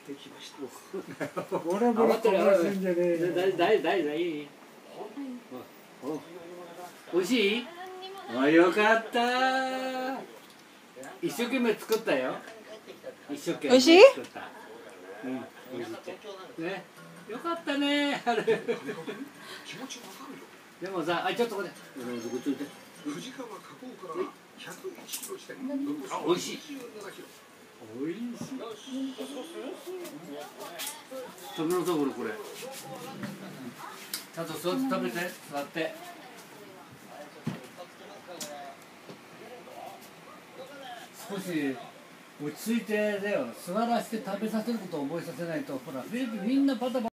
てきました。ボロボロこぼすんじゃねえよ。 大いい。おいしい？あ、よかったー。一生懸命作ったよ。一生懸命作った。うん、おいしいって。ね、よかったねあれ。でもさ、あ、ちょっとこれ。富士川河口から101キロ地点。あ、おいしい。おいしい。食べなさい、これ。ちゃんと座って食べて、座って。少し落ち着いてだよ。座らせて食べさせることを覚えさせないと、ほら、みんなパタパタ。